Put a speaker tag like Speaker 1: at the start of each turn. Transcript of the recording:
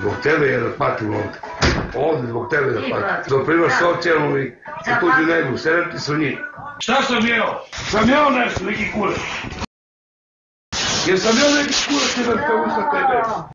Speaker 1: Zbog tebe je da patim ovde. Ovde zbog tebe da patim. Zbog primaš socijalnu i tuđu negu, sedem ti su njih. Šta sam jeo? Sam jeo nešto, neki kurac. Jer sam jeo neki kurac, jedan kao usta tebe.